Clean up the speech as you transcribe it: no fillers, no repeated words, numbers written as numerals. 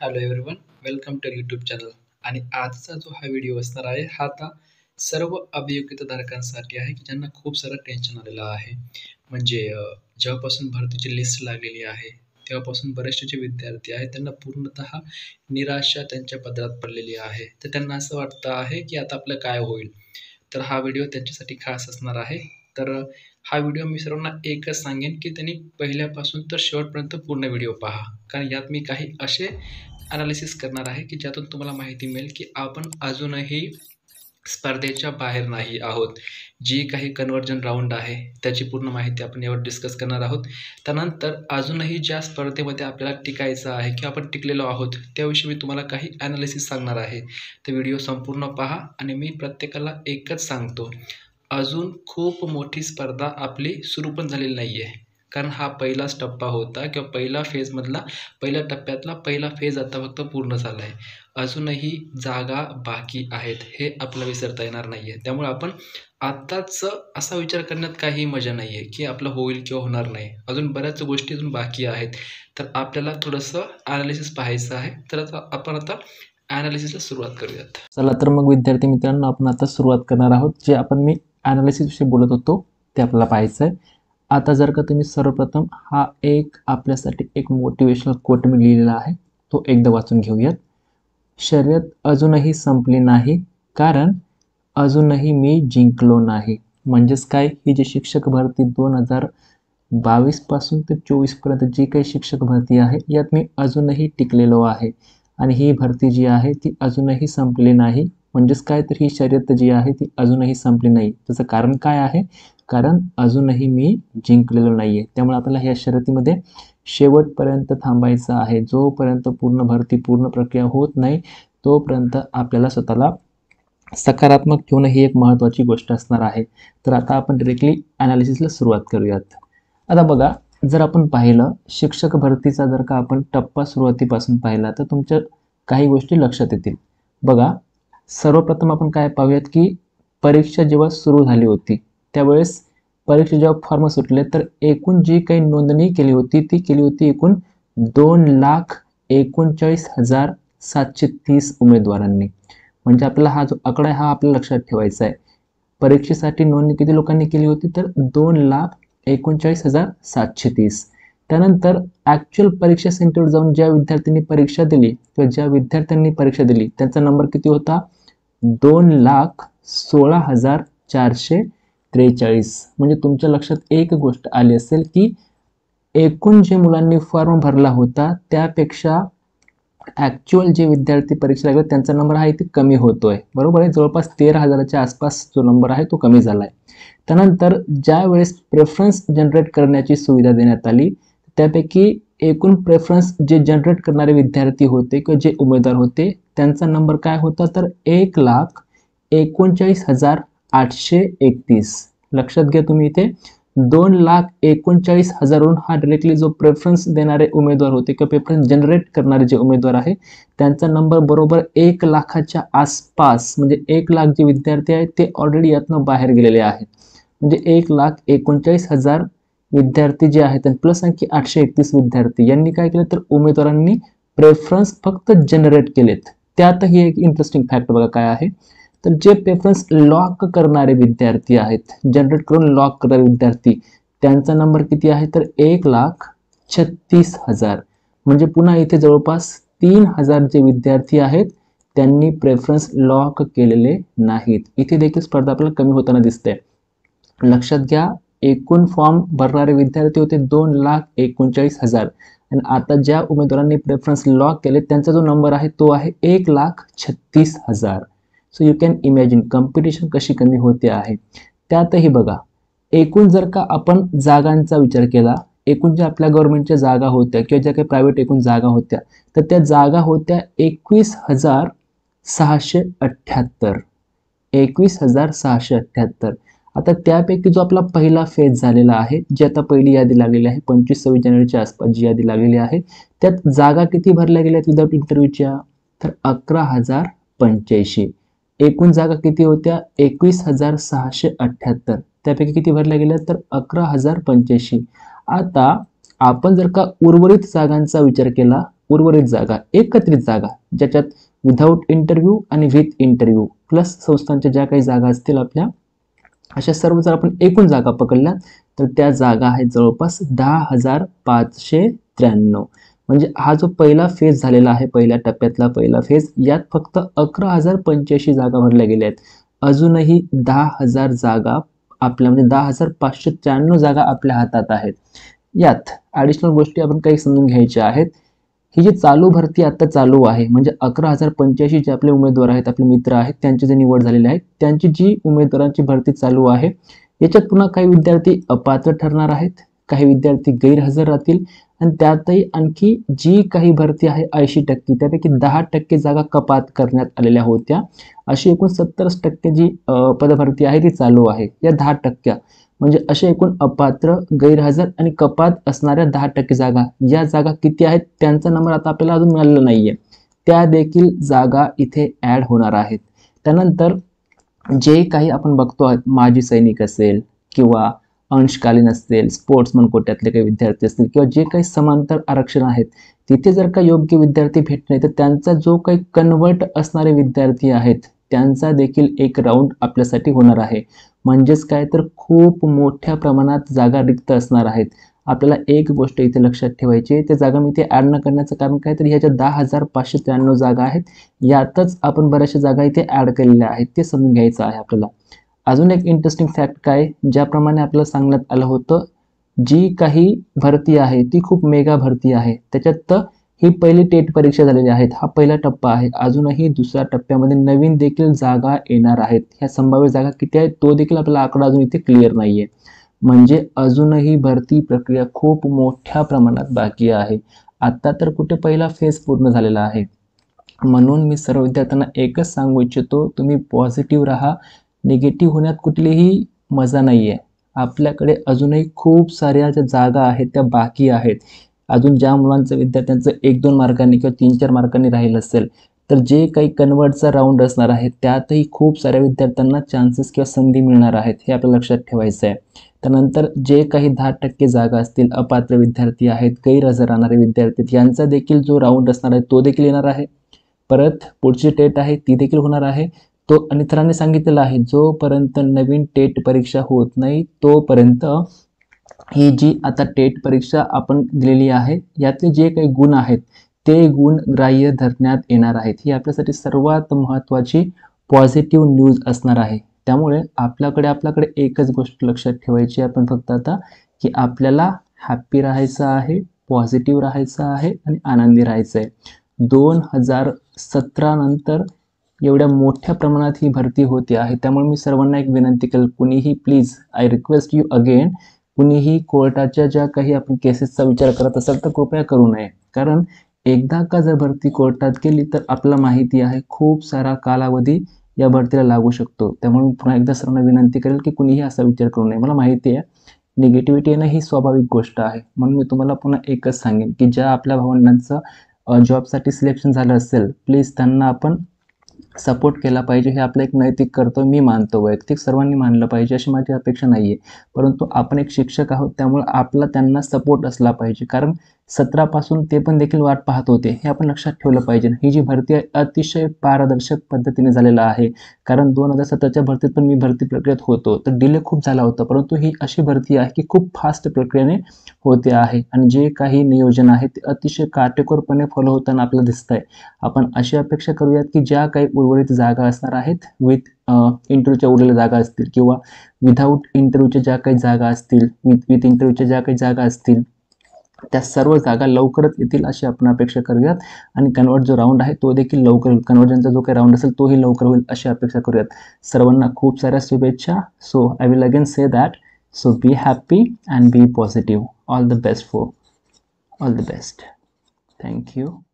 Hello everyone, welcome to YouTube channel. आणि आजचा जो हा व्हिडिओ असणार आहे हा आता सर्व अभियोग्यताधारकांसाठी आहे की ज्यांना खूप सारं टेन्शन आलेलं आहे. म्हणजे जेव्हापासून भरतीची लिस्ट लागलेली आहे तेव्हापासून बरेचसे जे विद्यार्थी आहेत त्यांना पूर्णतः निराशा त्यांच्या पदरात पडलेली आहे. तर त्यांना असं वाटतं आहे की आता आपलं काय होईल. तर हा व्हिडिओ त्यांच्यासाठी खास असणार आहे. तर हा व्हिडिओ मी सर्वांना एकच सांगेन की त्यांनी पहिल्यापासून तर शेवटपर्यंत पूर्ण व्हिडिओ पहा. कारण यात मी काही असे ॲनालिसिस करणार आहे की ज्यातून तुम्हाला माहिती मिळेल की आपण अजूनही स्पर्धेच्या बाहेर नाही आहोत. जी काही कन्व्हर्जन राऊंड आहे त्याची पूर्ण माहिती आपण यावर डिस्कस करणार आहोत. त्यानंतर अजूनही ज्या स्पर्धेमध्ये आपल्याला टिकायचं आहे किंवा आपण टिकलेलो आहोत त्याविषयी मी तुम्हाला काही ॲनालिसिस सांगणार आहे. तर व्हिडिओ संपूर्ण पहा. आणि मी प्रत्येकाला एकच सांगतो, अजून खूप मोठी स्पर्धा आपली सुरू पण झालेली नाही आहे. कारण हा पहिलाच टप्पा होता किंवा पहिला फेजमधला पहिल्या टप्प्यातला पहिला फेज आता फक्त पूर्ण झाला आहे. अजूनही जागा बाकी आहेत हे आपल्याला विसरता येणार नाही आहे. त्यामुळे आपण आत्ताच असा विचार करण्यात काही मजा नाही आहे की आपलं होईल किंवा होणार नाही. अजून बऱ्याच गोष्टी अजून बाकी आहेत. तर आपल्याला थोडंसं ॲनालिसिस पाहायचं आहे. तर आपण आता ॲनालिसिसला सुरुवात करूयात. चला तर मग विद्यार्थी मित्रांनो, आपण आता सुरुवात करणार आहोत. जे आपण मी ॲनालिसिस विषयी बोलत होतो ते आपल्याला पाहायचं आहे. आता जर का तुम्ही सर्वप्रथम हा एक आपल्यासाठी एक मोटिवेशनल कोट मी लिहिलेला आहे तो एकदा वाचून घेऊयात. शर्यत अजूनही संपली नाही, कारण अजूनही मी जिंकलो नाही. म्हणजेच काय, ही जी शिक्षक भरती 2022 पासून ते 24 पर्यंत जी काही शिक्षक भरती आहे यात मी अजूनही टिकलेलो आहे. आणि ही भरती जी आहे ती अजूनही संपली नाही. म्हणजेच काय, तर ही शर्यत जी आहे ती अजूनही संपली नाही. त्याचं कारण काय आहे? कारण अजूनही मी जिंकलेलो नाही आहे. त्यामुळे आपल्याला ह्या शर्यतीमध्ये शेवटपर्यंत थांबायचं आहे. जोपर्यंत पूर्ण भरती पूर्ण प्रक्रिया होत नाही तोपर्यंत आपल्याला स्वतःला सकारात्मक ठेवणं ही एक महत्त्वाची गोष्ट असणार आहे. तर आता आपण डिरेक्टली ॲनालिसिसला सुरुवात करूयात. आता बघा, जर आपण पाहिलं शिक्षक भरतीचा जर का आपण टप्पा सुरुवातीपासून पाहिला तर तुमच्या काही गोष्टी लक्षात येतील. बघा, सर्वप्रथम आपण काय पाहूयात की परीक्षा जेव्हा सुरू झाली होती त्यावेळेस परीक्षा जेव्हा फॉर्म सुटले तर एकूण जी काही नोंदणी केली होती ती केली होती एकूण 2,39,730 उमेदवारांनी. म्हणजे आपल्याला हा जो आकडा आहे हा आपल्याला लक्षात ठेवायचा आहे. परीक्षेसाठी नोंदणी किती लोकांनी केली होती तर 2,39,730. त्यानंतर ॲक्च्युअल परीक्षा सेंटरवर जाऊन ज्या विद्यार्थ्यांनी परीक्षा दिली किंवा ज्या विद्यार्थ्यांनी परीक्षा दिली त्यांचा नंबर किती होता? 2,16,443. म्हणजे तुमच्या लक्षात एक गोष्ट आली असेल की एकूण जे मुलांनी फॉर्म भरला होता त्यापेक्षा ॲक्च्युअल जे विद्यार्थी परीक्षा लागले त्यांचा नंबर आहे ते कमी होतोय. बरोबर आहे, जवळपास 13,000च्या आसपास जो नंबर आहे तो कमी झाला आहे. त्यानंतर ज्या वेळेस प्रेफरन्स जनरेट करण्याची सुविधा देण्यात आली त्यापैकी एकूण प्रेफरन्स जे जनरेट करणारे विद्यार्थी होते किंवा जे उमेदवार होते त्यांचा नंबर काय होता तर 1,39,831. लक्षात घ्या तुम्ही, इथे 2,39,000वरून हा डायरेक्टली जो प्रेफरन्स देणारे उमेदवार होते किंवा प्रेफरन्स जनरेट करणारे जे उमेदवार आहे त्यांचा नंबर बरोबर 1,00,000च्या आसपास. म्हणजे 1,00,000 जे विद्यार्थी आहेत ते ऑलरेडी यातनं बाहेर गेलेले आहेत. म्हणजे 1,39,000 विद्यार्थी जे आहेत आणि प्लस आणखी 831 विद्यार्थी यांनी काय केलं तर उमेदवारांनी प्रेफरन्स फक्त जनरेट केलेत. त्यातही एक इंटरेस्टिंग फॅक्ट बघा काय आहे तर जे प्रेफरन्स लॉक करणारे विद्यार्थी आहेत, जनरेट करून लॉक करणारे विद्यार्थी, त्यांचा नंबर किती आहे तर 1,36,000. म्हणजे पुन्हा इथे जवळपास 3,000 जे विद्यार्थी आहेत त्यांनी प्रेफरन्स लॉक केलेले नाहीत. इथे देखील स्पर्धा आपल्याला कमी होताना दिसते. लक्षात घ्या, एकूण फॉर्म भरणारे विद्यार्थी होते 2,39,000 आणि आता ज्या उमेदवारांनी प्रेफरन्स लॉक केले त्यांचा जो नंबर आहे तो आहे 1,36,000. So you can imagine competition कशी कमी होते आहे. त्यातही बघा, एकूण जर का आपण जागांचा विचार केला, एकूण ज्या आपल्या गव्हर्नमेंटच्या जागा होत्या किंवा ज्या काही प्रायव्हेट एकूण जागा होत्या तर त्या जागा होत्या 21,678. 21,678. आता त्यापैकी जो आपला पहिला फेज झालेला आहे, जी आता पहिली यादी लागलेली आहे 25-26 जानेवारीच्या आसपास जी यादी लागलेली आहे, त्यात जागा किती भरल्या गेल्या आहेत विदाउट इंटरव्ह्यूच्या तर 11,085. एकूण जागा किती होत्या 21,678. त्यापैकी किती भरल्या गेल्या तर 11,085. आता आपण जर का उर्वरित जागांचा विचार केला उर्वरित जागा, एकत्रित जागा, ज्याच्यात विदाऊट इंटरव्ह्यू आणि विथ इंटरव्ह्यू प्लस संस्थांच्या ज्या काही जागा असतील आपल्या, अशा सर्व जर आपण एकूण जागा पकडल्या तर त्या जागा आहेत जवळपास 10,593. म्हणजे हा जो पहिला फेज झालेला आहे, पहिल्या टप्प्यातला पहिला फेज, यात फक्त 11,085 जागा भरल्या गेल्या आहेत. अजूनही 10,000 जागा आपल्या, म्हणजे 10,593 जागा आपल्या हातात आहेत. यात ॲडिशनल गोष्टी आपण काही समजून घ्यायच्या आहेत. ही जी चालू भरती आता चालू आहे, म्हणजे 11,085 जे आपले उमेदवार आहेत, आपले मित्र आहेत, त्यांची जी निवड झालेली आहे, त्यांची जी उमेदवारांची भरती चालू आहे, याच्यात पुन्हा काही विद्यार्थी अपात्र ठरणार आहेत, काही विद्यार्थी गैरहजर राहतील आणि त्यातही आणखी जी काही भरती आहे 80%, त्यापैकी 10% जागा कपात करण्यात आलेल्या होत्या. अशी एकूण 70% जी पदभरती आहे ती चालू आहे. या 10% म्हणजे असे एकूण अपात्र, गैरहजर आणि कपात असणाऱ्या 10% जागा, या जागा किती आहेत त्यांचा नंबर आता आपल्याला अजून मिळालेला नाहीये. त्या देखील जागा इथे ॲड होणार आहेत. त्यानंतर जे काही आपण बघतो आहोत, माजी सैनिक असेल किंवा अंशकालीन असेल, स्पोर्ट्समन कोट्यातले काही विद्यार्थी असतील किंवा जे काही समांतर आरक्षण आहेत, तिथे जर का योग्य विद्यार्थी भेटत नाही तर त्यांचा जो काही कन्वर्ट असणारे विद्यार्थी आहेत त्यांचा देखील एक राऊंड आपल्यासाठी होणार आहे. म्हणजेच काय तर खूप मोठ्या प्रमाणात जागा रिक्त असणार आहेत. आपल्याला एक गोष्ट इथे लक्षात ठेवायची आहे, त्या जागा मी इथे ॲड न करण्याचं कारण काय तर ह्याच्या 10,593 जागा आहेत, यातच आपण बऱ्याचशा जागा इथे ॲड केलेल्या आहेत, ते समजून घ्यायचं आहे आपल्याला. अजून एक इंटरेस्टिंग फॅक्ट काय, ज्याप्रमाणे आपल्याला सांगण्यात आलं होतं, जी काही भरती आहे ती खूप मेगा भरती आहे. त्याच्यात ही पहिली टेट परीक्षा झालेली आहेत, हा पहिला टप्पा आहे. अजूनही दुसऱ्या टप्प्यामध्ये नवीन देखील जागा येणार आहेत. ह्या संभाव्य जागा किती आहेत तो देखील आपल्याला आकडा अजून इथे क्लिअर नाहीये. म्हणजे अजूनही भरती प्रक्रिया खूप मोठ्या प्रमाणात बाकी आहे. आता तर कुठे पहिला फेज पूर्ण झालेला आहे. म्हणून मी सर्व विद्यार्थ्यांना एकच सांगू इच्छितो, तुम्ही पॉझिटिव्ह राहा. निगेटिव्ह होण्यात कुठलीही मजा नाही आहे. आपल्याकडे अजूनही खूप साऱ्या ज्या जागा आहेत त्या बाकी आहेत. अजून ज्या मुलांचं, विद्यार्थ्यांचं 1-2 मार्कांनी किंवा 3-4 मार्कांनी राहिलं असेल तर जे काही कन्वर्टचा राऊंड असणार आहे त्यातही खूप साऱ्या विद्यार्थ्यांना चान्सेस किंवा संधी मिळणार आहेत, हे आपल्याला लक्षात ठेवायचं आहे. त्यानंतर जे काही 10% जागा असतील, अपात्र विद्यार्थी आहेत, गैरहजर राहणारे विद्यार्थी, यांचा देखील जो राऊंड असणार आहे तो देखील येणार आहे. परत पुढची टेट आहे ती देखील होणार आहे. तो आणि इतरांनी सांगितलेलं आहे, जोपर्यंत नवीन टेट परीक्षा होत नाही तोपर्यंत ही जी आता टेट परीक्षा आपण दिलेली आहे यातले जे काही गुण आहेत ते गुण ग्राह्य धरण्यात येणार आहेत. ही आपल्यासाठी सर्वात महत्त्वाची पॉझिटिव्ह न्यूज असणार आहे. त्यामुळे आपल्याकडे एकच गोष्ट लक्षात ठेवायची, आपण फक्त आता की आपल्याला हॅप्पी राहायचं आहे, पॉझिटिव्ह राहायचं आहे आणि आनंदी राहायचं आहे. 2017 नंतर एवढ्या मोठ्या प्रमाणात ही भरती होते आहे. त्यामुळे मी सर्वांना एक विनंती केली, कुणीही please, I request you again, कुणीही कोर्टाच्या ज्या काही आपण केसेसचा विचार करत असाल तर कृपया करू नये. कारण एकदा का जर भरती कोर्टात गेली तर आपल्याला माहिती आहे खूप सारा कालावधी या भरतीला लागू शकतो. त्यामुळे मी पुन्हा एकदा सर्वांना विनंती करेल की कुणीही असा विचार करू नये. मला माहिती आहे निगेटिव्हिटी येणं ही स्वाभाविक गोष्ट आहे. म्हणून मी तुम्हाला पुन्हा एकच सांगेन की ज्या आपल्या भावंडांचं जॉबसाठी सिलेक्शन झालं असेल, प्लीज त्यांना आपण सपोर्ट केला पाहिजे. हे आपलं एक नैतिक कर्तव्य मी मानतो, वैयक्तिक सर्वांनी मानलं पाहिजे अशी माझी अपेक्षा नाही आहे. परंतु आपण एक शिक्षक आहोत त्यामुळे आपला त्यांना सपोर्ट असला पाहिजे. कारण 17 पासून ते पण देखील वाट पाहत होते, हे आपण लक्षात ठेवलं पाहिजे. ही जी भरती आहे अतिशय पारदर्शक पद्धतीने झालेला आहे. कारण 2017च्या भरतीत पण मी भरती प्रक्रियेत होतो तर डिले खूप झाला होता, परंतु ही अशी भरती आहे की खूप फास्ट प्रक्रियेने होते आहे आणि जे काही नियोजन आहे ते अतिशय काटेकोरपणे फॉलो होताना आपल्याला दिसतंय. आपण अशी अपेक्षा करूयात की ज्या काही उर्वरित जागा असणार आहेत, विथ इंटरव्ह्यूच्या उरलेल्या जागा असतील किंवा विदाऊट इंटरव्ह्यूच्या ज्या काही जागा असतील, विथ इंटरव्ह्यूच्या ज्या काही जागा असतील, त्या सर्व जागा लवकरच येतील अशी आपण अपेक्षा करूयात. आणि कन्वर्ट जो राऊंड आहे तो देखील लवकर होईल, कन्वर्जनचा जो काही राऊंड असेल तोही लवकर होईल अशी अपेक्षा करूयात. सर्वांना खूप साऱ्या शुभेच्छा. So I will again say that, so be happy and be positive. All the best for all the best. Thank you.